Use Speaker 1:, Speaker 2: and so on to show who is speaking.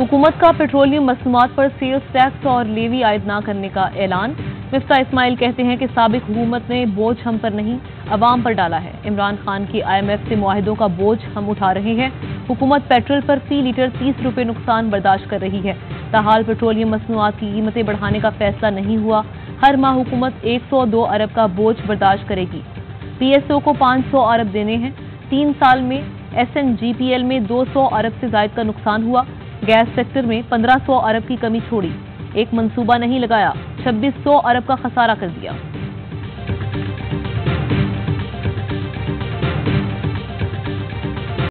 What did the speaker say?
Speaker 1: हुकूमत का पेट्रोलियम मसनूआत पर सेल्स टैक्स और लेवी आयद न करने का ऐलान। मिफ्ता इस्माइल कहते हैं कि साबिक हुकूमत ने बोझ हम पर नहीं अवाम पर डाला है। इमरान खान की IMF से मुआहिदों का बोझ हम उठा रहे हैं। हुकूमत पेट्रोल पर फी लीटर 30 रुपये नुकसान बर्दाश्त कर रही है। ताहाल पेट्रोलियम मसनूआत की कीमतें बढ़ाने का फैसला नहीं हुआ। हर माह हुकूमत 102 अरब का बोझ बर्दाश्त करेगी। PSO को 500 अरब देने हैं। 3 साल में SNGPL में 200 अरब से ज्यादा का नुकसान हुआ। गैस सेक्टर में 1500 अरब की कमी छोड़ी। एक मंसूबा नहीं लगाया, 2600 अरब का खसारा कर दिया।